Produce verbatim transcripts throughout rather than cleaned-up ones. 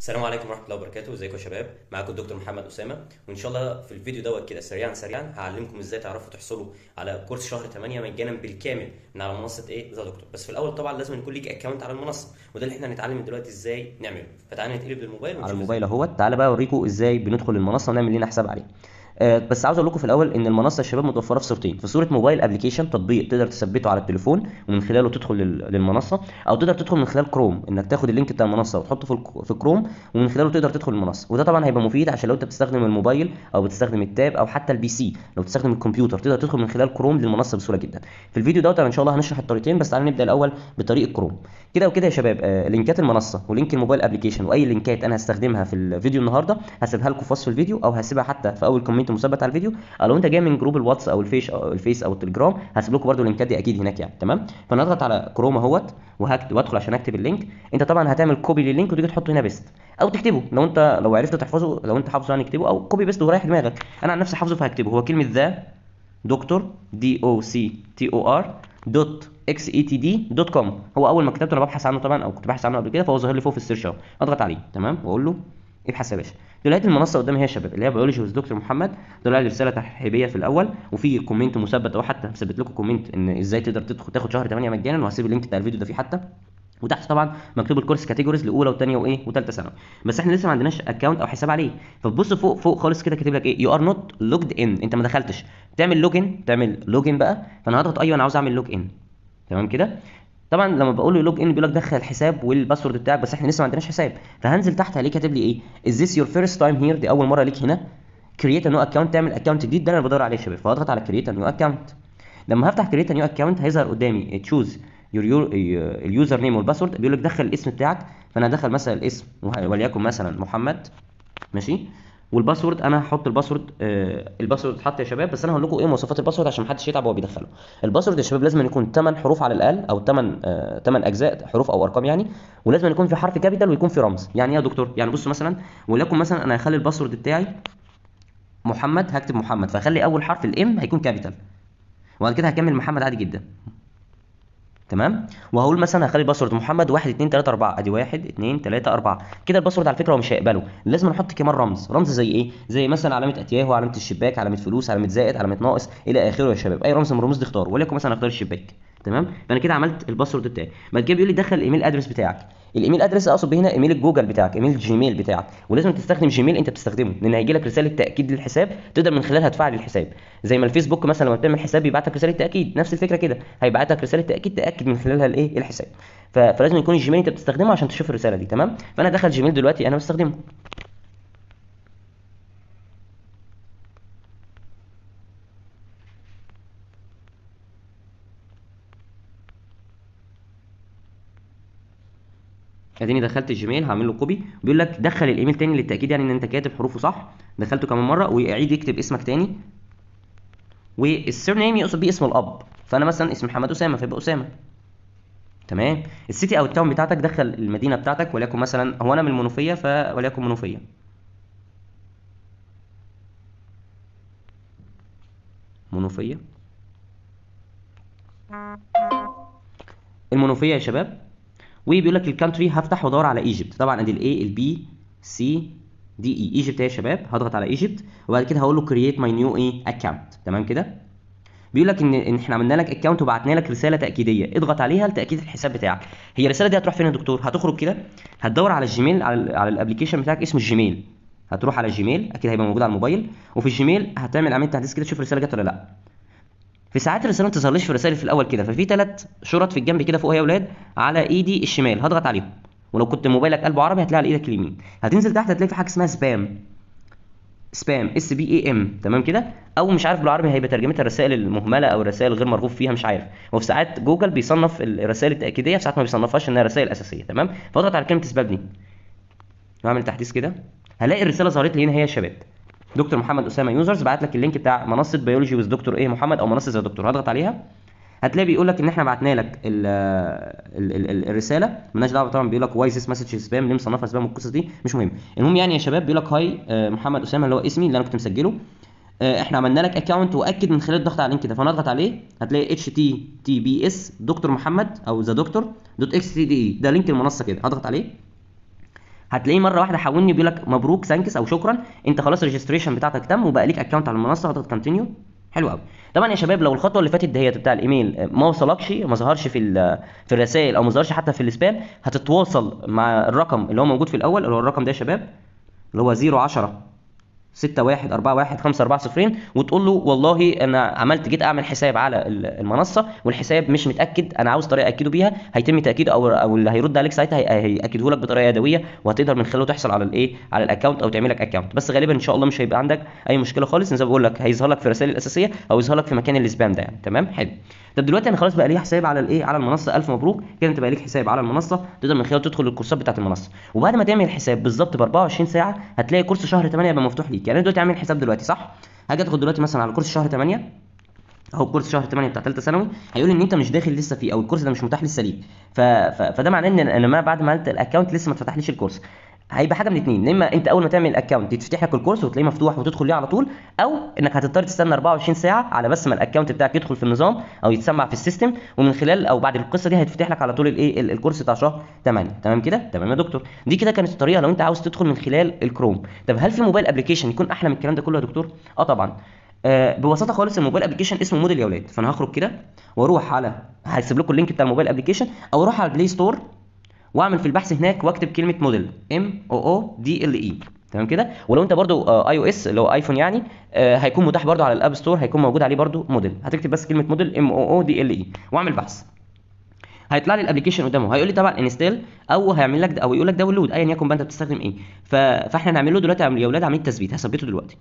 السلام عليكم ورحمة الله وبركاته، ازيكم يا شباب؟ معاكم الدكتور محمد أسامة، وإن شاء الله في الفيديو دوت كده سريعا سريعا هعلمكم ازاي تعرفوا تحصلوا على كورس شهر تمانية مجانا بالكامل من على منصة ايه؟ ذا دكتور، بس في الأول طبعا لازم يكون ليك أكونت على المنصة، وده اللي احنا هنتعلم دلوقتي ازاي نعمله، فتعالى نتقلب للموبايل على ونشوف ازاي. الموبايل اهوت. تعالى بقى اوريكم ازاي بندخل المنصه ونعمل لنا حساب عليه. آه، بس عاوز اقول لكم في الاول ان المنصه يا شباب متوفره في صورتين، في صوره موبايل ابلكيشن، تطبيق تقدر تثبته على التليفون ومن خلاله تدخل لل- للمنصه، او تقدر تدخل من خلال كروم، انك تاخد اللينك بتاع المنصه وتحطه في الك- في كروم ومن خلاله تقدر تدخل المنصه. وده طبعا هيبقى مفيد عشان لو انت بتستخدم الموبايل او بتستخدم التاب او حتى البي سي، لو بتستخدم الكمبيوتر تقدر تدخل من خلال كروم للمنصه بسهوله جدا. في الفيديو دوت أنا ان شاء الله هنشرح الطريقتين، بس تعالى نبدا الاول بطريقه كروم. كده وكده يا شباب، آه، لينكات المنصه ولينك الموبايل ابلكيشن واي لينكات انا هستخدمها في الفيديو النهارده هسيبها لكم في وصف الفيديو، او هسيبها حتى في اول كومنت مثبت على الفيديو، او لو انت جاي من جروب الواتس او الفيس او الفيس او التليجرام هسيب لكم برده اللينكات دي اكيد هناك يعني. تمام، فانا اضغط على كروم اهوت وهكتب وادخل عشان اكتب اللينك. انت طبعا هتعمل كوبي لللينك وتيجي تحطه هنا بيست، او تكتبه لو انت لو عرفت تحفظه، لو انت حافظه يعني اكتبه، او كوبي بيست ورايح دماغك. انا عن نفسي حافظه فهكتبه، هو كلمه ذا دكتور دي او سي تي او ار دوت اكس اي تي دي دوت كوم. هو اول ما كتبته انا ببحث عنه طبعا، او كنت بحث عنه قبل كده، فهو ظاهر لي فوق في السيرش اهو. اضغط عليه تمام واقول له ابحث يا باشا. دلوقتي المنصه قدامي هي يا شباب اللي هي بيولوجي ويز دكتور محمد. طلع لي رساله ترحيبيه في الاول وفي كومنت مثبت، او حتى مثبت لكم كومنت ان ازاي تقدر تدخل تاخد شهر تمانية مجانا، وهسيب اللينك بتاع الفيديو ده فيه حتى. وتحت طبعا مكتوب الكورس كاتيجوريز لاولى وثانيه وايه وثالثه ثانوي، بس احنا لسه ما عندناش اكونت او حساب عليه. فتبص فوق فوق خالص كده كاتب لك ايه، يو ار نوت لوجد ان، انت ما دخلتش. تعمل لوجن، تعمل لوجن بقى. فانا هضغط ايوه انا عاوز اعمل لوج ان. تمام كده. طبعا لما بقول له لوج ان بيقول لك دخل الحساب والباسورد بتاعك، بس احنا لسه ما عندناش حساب. فهنزل تحت هلاقيه كاتب لي ايه، از ذيس يور فيرست تايم هير، دي اول مره ليك هنا. كرييت نيو اكونت، تعمل اكونت جديد، ده اللي انا بدور عليه يا شباب. فهضغط على كرييت نيو اكونت. لما هفتح كرييت نيو اكونت هيظهر قدامي تشوز يور اليوزر نيم والباسورد، بيقول لك دخل الاسم بتاعك. فانا هدخل مثلا الاسم وليكن مثلا محمد، ماشي. والباسورد انا هحط الباسورد، آه الباسورد اتحط يا شباب، بس انا هقول لكم ايه مواصفات الباسورد عشان محدش يتعب وهو بيدخله. الباسورد يا شباب لازم يكون ثمانية حروف على الاقل، او ثمانية آه ثمانية اجزاء، حروف او ارقام يعني. ولازم يكون في حرف كابيتال ويكون في رمز. يعني ايه يا دكتور؟ يعني بصوا مثلا، وليكن مثلا انا هخلي الباسورد بتاعي محمد، هكتب محمد فهخلي اول حرف الام هيكون كابيتال، وبعد كده هكمل محمد عادي جدا. تمام. وهقول مثلا هخلي الباسورد محمد واحد اتنين تلاته اربعه، ادي واحد اتنين تلاته اربعه. كده الباسورد على فكره هو مش هيقبله، لازم نحط كمان رمز. رمز زي ايه؟ زي مثلا علامه اتياهو، علامه الشباك، علامه فلوس، علامه زائد، علامه ناقص الى اخره يا شباب. اي رمز من الرموز دي اختاره، وليكن مثلا اختار الشباك. تمام. فانا كده عملت الباسورد بتاعي. بعد كده بيقول لي دخل الايميل ادرس بتاعك. الايميل ادرس اقصد به هنا ايميل الجوجل بتاعك، ايميل الجيميل بتاعك. ولازم تستخدم جيميل انت بتستخدمه، لان هيجي لك رساله تاكيد للحساب تقدر من خلالها تفعل الحساب. زي ما الفيسبوك مثلا لما بتعمل حساب بيبعت لك رساله تاكيد، نفس الفكره كده، هيبعت لك رساله تاكيد تاكد من خلالها الايه الحساب. ف- فلازم يكون الجيميل انت بتستخدمه عشان تشوف الرساله دي. تمام. فانا دخل جيميل دلوقتي انا بستخدمه. اديني دخلت الجيميل، هعمل له كوبي. بيقول لك دخل الايميل تاني للتاكيد، يعني ان انت كاتب حروفه صح. دخلته كمان مره، ويعيد يكتب اسمك تاني. والسير نيم يقصد بيه اسم الاب، فانا مثلا اسمي محمد اسامه فيبقى اسامه. تمام. السيتي او التاون بتاعتك، دخل المدينه بتاعتك، وليكن مثلا هو انا من المنوفيه ف وليكن منوفيه. منوفيه. المنوفيه يا شباب. وبيقول لك الكانتري هفتح وادور على ايجيبت. طبعا ادي الاي البي سي دي اي، ايجيبت يا شباب. هضغط على ايجيبت وبعد كده هقول له كرييت ماي نيو ايه اكونت. تمام كده. بيقول لك ان ان احنا عملنا لك اكونت وبعتنا لك رساله تاكيديه، اضغط عليها لتاكيد الحساب بتاعك. هي الرساله دي هتروح فين يا دكتور؟ هتخرج كده، هتدور على الجيميل، على ال على الابلكيشن بتاعك اسمه الجيميل. هتروح على الجيميل، اكيد هيبقى موجود على الموبايل. وفي الجيميل هتعمل عمليه تحديث كده، تشوف الرساله جت ولا لا. في ساعات الرساله ما تظهرليش في الرسائل في الاول كده، ففي ثلاث شرط في الجنب كده فوق يا اولاد على ايدي الشمال، هضغط عليهم. ولو كنت موبايلك قلبه عربي هتلاقي على ايدك اليمين. هتنزل تحت هتلاقي في حاجه اسمها سبام. سبام اس بي اي ام. تمام كده. او مش عارف بالعربي هيبقى ترجمتها الرسائل المهمله او الرسائل الغير مرغوب فيها، مش عارف. وفي ساعات جوجل بيصنف الرسائل التاكيديه، في ساعات ما بيصنفهاش انها رسائل اساسيه. تمام. فاضغط على كلمه سبام دي واعمل تحديث كده، هلاقي الرساله ظهرت لي هنا. هي يا شباب دكتور محمد اسامه يوزرز بعت لك اللينك بتاع منصه بيولوجي ويز دكتور ايه محمد، او منصه زي دكتور. هضغط عليها هتلاقي بيقول لك ان احنا بعتنا لك ال ال ال ال الرساله. مالناش دعوه طبعا، بيقول لك واي ذيس مسج سبام، ليه مصنفها سبام والقصص دي مش مهم. المهم يعني يا شباب بيقول لك هاي آه، محمد اسامه اللي هو اسمي اللي انا كنت مسجله. آه، احنا عملنا لك اكونت واكد من خلال الضغط على اللينك ده. فانا اضغط عليه هتلاقي اتش تي تي بي اس دكتور محمد او ذا دكتور دوت اكس تي دي اي، ده لينك المنصه كده. هضغط عليه هتلاقيه مره واحده حولني بيقول لك مبروك ثانكس او شكرا، انت خلاص الريجستريشن بتاعتك تم وبقى ليك اكونت على المنصه، هتضغط كونتينيو. حلو قوي. طبعا يا شباب لو الخطوه اللي فاتت دهيت بتاع الايميل ما وصلكش، ما ظهرش في ال- في الرسائل او ما ظهرش حتى في السبام، هتتواصل مع الرقم اللي هو موجود في الاول، اللي هو الرقم ده يا شباب اللي هو صفر عشرة ستة واحد أربعة واحد خمسة أربعة صفر، وتقول له والله انا عملت جيت اعمل حساب على ال- المنصه والحساب مش متاكد، انا عاوز طريقه اكده بيها، هيتم تاكيده او او اللي هيرد عليك ساعتها هي- هياكده لك بطريقه يدويه، وهتقدر من خلاله تحصل على الايه، على الاكونت او تعمل لك اكونت. بس غالبا ان شاء الله مش هيبقى عندك اي مشكله خالص، زي ما بقول لك هيظهر لك في الرسائل الاساسيه او يظهر لك في مكان السبام ده يعني. تمام حلو. طب دلوقتي انا خلاص بقى لي حساب على الايه، على المنصه، الف مبروك كده انت بقى ليك حساب على المنصه، تقدر من خلاله تدخل الكورسات بتاعه المنصه. وبعد ما تعمل الحساب بالظبط ب أربعة وعشرين ساعه هتلاقي كورس شهر تمانية يبقى مفتوح ليك. يعني انا دلوقتي عامل حساب دلوقتي صح، هاجي ادخل دلوقتي مثلا على كورس شهر تمانية اهو، كورس شهر تمانية بتاع ثالثه ثانوي، هيقول لي ان انت مش داخل لسه فيه او الكورس ده مش متاح لسه ليك. ف... ف... فده معناه ان انا ما بعد ما عملت الاكونت لسه ما اتفتحليش الكورس. هيبقى حاجه من اتنين، يا اما انت اول ما تعمل الاكونت يتفتح لك الكورس وتلاقيه مفتوح وتدخل ليه على طول، او انك هتضطر تستنى أربعة وعشرين ساعه على بس ما الاكونت بتاعك يدخل في النظام او يتسمع في السيستم، ومن خلال او بعد القصه دي هيتفتح لك على طول الايه ال- الكورس بتاع شهر تمانية. تمام كده؟ تمام يا دكتور. دي كده كانت الطريقه لو انت عاوز تدخل من خلال الكروم. طب هل في موبايل ابلكيشن يكون احلى من الكلام ده كله يا دكتور؟ اه طبعا. آه ببساطه خالص الموبايل ابلكيشن اسمه موديل يا اولاد. فانا هخرج كده واروح على، هسيب لكم اللينك بتاع الموبايل ابلكيشن، او اروح على البلاي ستور واعمل في البحث هناك واكتب كلمه موديل، ام او او دي ال اي. تمام كده. ولو انت برضو اي او اس اللي هو ايفون يعني، آه هيكون متاح برضو على الاب ستور، هيكون موجود عليه برضو موديل. هتكتب بس كلمه موديل ام او او دي ال اي واعمل بحث، هيطلع لي الابلكيشن قدامه، هيقول لي طبعا انستال او هيعمل لك او يقول لك داونلود ايا يكن بقى انت بتستخدم ايه. ف... فاحنا هنعمل له دلوقتي يا اولاد عمليه تثبيت، هثبته دلوقتي.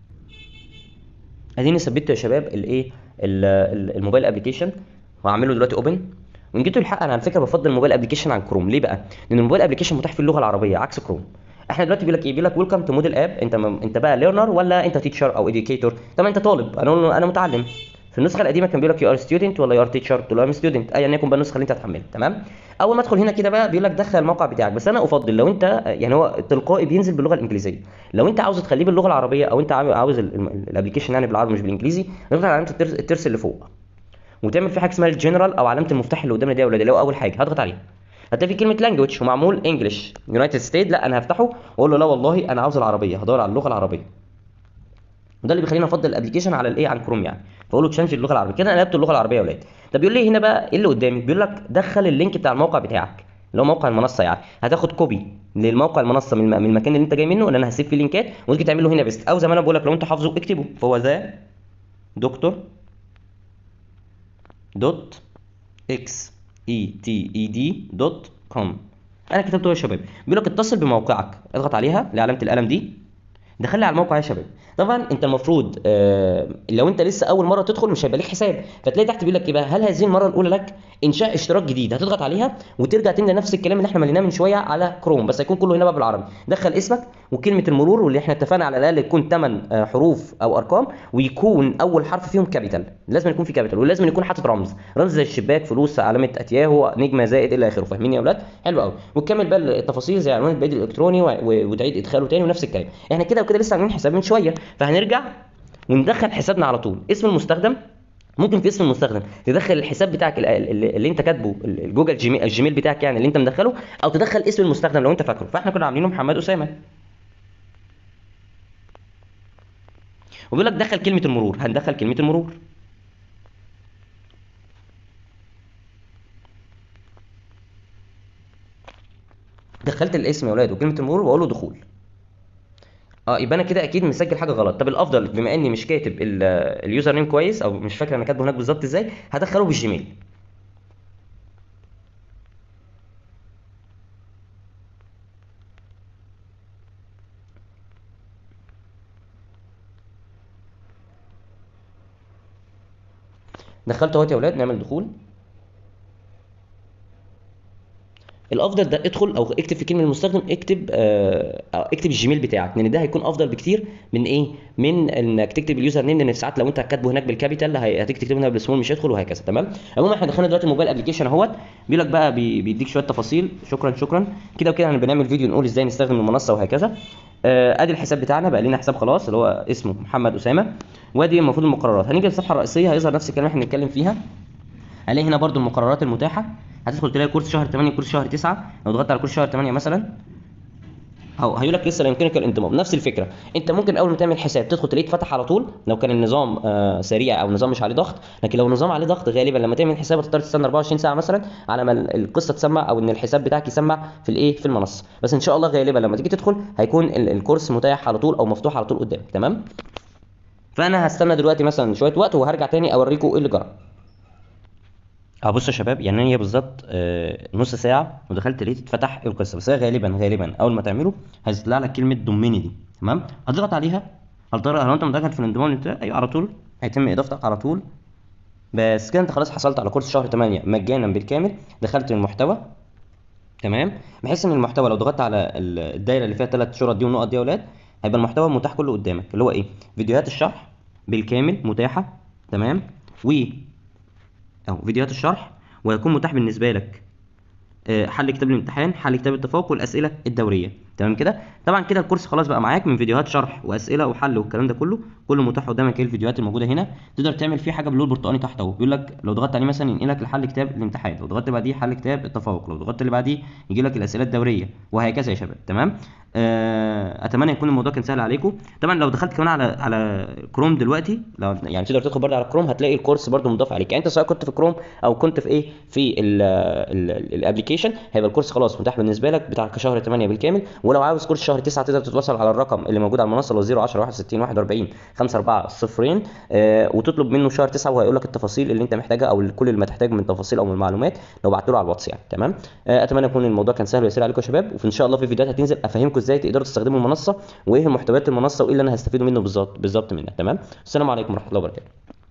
اديني ثبته يا شباب الايه، ال- ال- الموبايل ابلكيشن، وهعمله دلوقتي اوبن. وان جيتوا الحق انا على فكره بفضل الموبايل ابلكيشن عن كروم. ليه بقى؟ لان الموبايل ابلكيشن متاح فيه اللغه العربيه عكس كروم. احنا دلوقتي بيقول لك ايه، بيقول لك ويلكم تو موديل اب، انت م... انت بقى ليرنر ولا انت تيتشر او اديوكيتور؟ طبعا انت طالب، انا اقول له انا متعلم. في النسخه القديمه كان بيقول لك يو ار ستودنت ولا يو ار تيتشر، قلت له ام ستودنت، ايا يكن بقى النسخه اللي انت هتحملها. تمام. اول ما ادخل هنا كده بقى بيقول لك دخل الموقع بتاعك، بس انا افضل لو انت يعني هو تلقائي بينزل باللغه الانجليزيه، لو انت عاوز تخليه باللغه العربيه او انت عاوز الابلكيشن يعني بالعربي مش بالانجليزي، نضغط على علامه الترس, الترس اللي فوق وتعمل في حاجه اسمها الجنرال او علامه المفتاح اللي قدامنا دي يا اولاد، اللي هو اول حاجه هضغط عليها هتلاقي في كلمه لانجوج ومعمول انجلش يونايتد ستيت، لا انا هفتحه واقول له لا والله انا عاوز العربيه، هدور على اللغه العربيه. وده اللي بيخليني افضل الابلكيشن على الايه، عن كروم يعني. فاقول له تشانج اللغه العربيه، كده انا قلبت اللغه العربيه يا اولاد. طب بيقول لي هنا بقى ايه اللي قدامي، بيقول لك دخل اللينك بتاع الموقع بتاعك اللي هو موقع المنصه يعني، هتاخد كوبي للموقع المنصه من الم- من المكان اللي انت جاي منه، اللي انا هسيب فيه لينكات، وتيجي تعمله هنا بيست، او زي ما انا بقول لك لو انت حافظه اكتبه، فهو ذا دكتور دوت اكس اي تي اي دي دوت كوم. انا كتبته يا شباب. بيقول لك اتصل بموقعك، اضغط عليها لعلامه القلم دي، دخلني على الموقع يا شباب. طبعا انت المفروض آه لو انت لسه اول مره تدخل مش هيبقى ليك حساب، فتلاقي تحت بيقول لك ايه بقى، هل هذه المره الاولى لك انشاء اشتراك جديد، هتضغط عليها وترجع تملى نفس الكلام اللي احنا مليناه من شويه على كروم، بس هيكون كله هنا بقى بالعربي. دخل اسمك وكلمه المرور، واللي احنا اتفقنا على الاقل تكون ثمانية آه حروف او ارقام، ويكون اول حرف فيهم كابيتال، لازم يكون في كابيتال، ولازم يكون حاطط رمز، رمز زي الشباك، فلوس، علامه اتياهو، نجمه، زائد الى اخره. فاهمين يا اولاد؟ حلو قوي. وتكمل بقى التفاصيل زي عنوان البريد الالكتروني و- و- وتعيد ادخاله تاني ونفس الكلام. احنا كده وكده لسه عاملين حساب من شويه، فهنرجع وندخل حسابنا على طول. اسم المستخدم، ممكن في اسم المستخدم تدخل الحساب بتاعك ال- ال- اللي انت كاتبه، ال- الجوجل جيميل، الجيميل بتاعك يعني اللي انت مدخله، او تدخل اسم المستخدم لو انت فاكره. فاحنا كنا عاملينه محمد اسامه. وبيقول لك دخل كلمه المرور، هندخل كلمه المرور. دخلت الاسم يا اولاد وكلمه المرور واقول له دخول. اه يبقى انا كده اكيد مسجل حاجه غلط. طب الافضل بما اني مش كاتب ال- اليوزر نيم كويس، او مش فاكر انا كاتبه هناك بالظبط ازاي، هدخله بالجيميل. دخلته اهوت يا اولاد، نعمل دخول. الافضل ده ادخل او اكتب في كلمه المستخدم، اكتب آه أو اكتب الجيميل بتاعك، لان ده هيكون افضل بكتير من ايه، من انك تكتب اليوزر نيم، لان ساعات لو انت كاتبه هناك بالكابيتال هي- هتيجي تكتبه هنا بالسمول مش هيدخل وهكذا. تمام. عموما احنا دخلنا دلوقتي الموبايل ابلكيشن اهوت، بيقول لك بقى بي- بيديك شويه تفاصيل. شكرا شكرا كده وكده. احنا بنعمل فيديو نقول ازاي نستخدم المنصه وهكذا. آه، ادي الحساب بتاعنا بقى لنا حساب خلاص اللي هو اسمه محمد اسامه، وادي المفروض المقررات. هنيجي للصفحه الرئيسيه هيظهر نفس الكلام اللي احنا بنتكلم فيها، هلاقي هنا برضو المقررات المتاحه. هتدخل تلاقي كورس شهر تمانية، كورس شهر تسعة. لو ضغطت على كورس شهر تمانية مثلا اهو هيقول لك لسه لا يمكنك الانضمام. نفس الفكره، انت ممكن اول ما تعمل حساب تدخل تلاقيه اتفتح على طول لو كان النظام آه سريع او النظام مش عليه ضغط. لكن لو النظام عليه ضغط غالبا لما تعمل حساب هتضطر تستنى أربعة وعشرين ساعه مثلا على ما ال- القصه تسمع او ان الحساب بتاعك يسمع في الايه في المنصه. بس ان شاء الله غالبا لما تيجي تدخل هيكون ال- الكورس متاح على طول او مفتوح على طول قدامك. تمام. فانا هستنى دلوقتي مثلا شويه وقت وهرجع تاني اوريكم ايه اللي جرى. اه بصوا يا شباب، يعني هي بالظبط آه، نص ساعه ودخلت لقيت اتفتح القصه. بس هي غالبا غالبا اول ما تعمله هيطلع لك كلمه ضمني دي. تمام، هتضغط عليها. هل ترى لو انت مدخل في الانضمام انت ايوه على طول هيتم اضافتك على طول. بس كده انت خلاص حصلت على كورس شهر تمانية مجانا بالكامل. دخلت المحتوى. تمام، بحيث ان المحتوى لو ضغطت على ال- الدايره اللي فيها ثلاث شرط دي والنقط دي يا اولاد هيبقى المحتوى متاح كله قدامك، اللي هو ايه؟ فيديوهات الشرح بالكامل متاحه. تمام، و اهو فيديوهات الشرح، وهيكون متاح بالنسبه لك آه، حل كتاب الامتحان، حل كتاب التفوق، والاسئله الدوريه. تمام كده. طبعا كده الكورس خلاص بقى معاك من فيديوهات شرح واسئله وحل والكلام ده كله كله متاح قدامك. ايه الفيديوهات الموجوده هنا تقدر تعمل فيه حاجه باللون البرتقاني تحت اهو، بيقول لك لو ضغطت عليه مثلا ينقلك لحل كتاب الامتحان، لو ضغطت بعديه حل كتاب التفوق، لو ضغطت اللي بعديه يجي لك الاسئله الدوريه، وهكذا يا شباب. تمام. آه، اتمنى يكون الموضوع كان سهل عليكم. طبعا لو دخلت كمان على على كروم دلوقتي، لو يعني تقدر تدخل برضه على كروم هتلاقي الكورس برضه مضاف عليك. يعني انت سواء كنت في كروم او كنت في ايه في الابلكيشن هيبقى الكورس خلاص متاح بالنسبه لك بتاع شهر تمانية بالكامل. ولو عاوز كورس شهر تسعة تقدر تتواصل على الرقم اللي موجود على المنصه اللي هو صفر عشرة واحد وستين واحد وأربعين خمسة أربعة صفر آه، وتطلب منه شهر تسعة وهيقول لك التفاصيل اللي انت محتاجها او كل اللي ما تحتاج من تفاصيل او من معلومات لو بعت له على الواتس يعني. تمام. آه، اتمنى يكون الموضوع كان سهل ويسير عليكم يا شباب، وفي ان شاء الله في فيديوهات هتنزل افهمكم ازاي تقدروا تستخدموا المنصه وايه محتويات المنصه وايه اللي انا هستفيده منه بالظبط بالظبط منها. تمام. السلام عليكم ورحمه الله وبركاته.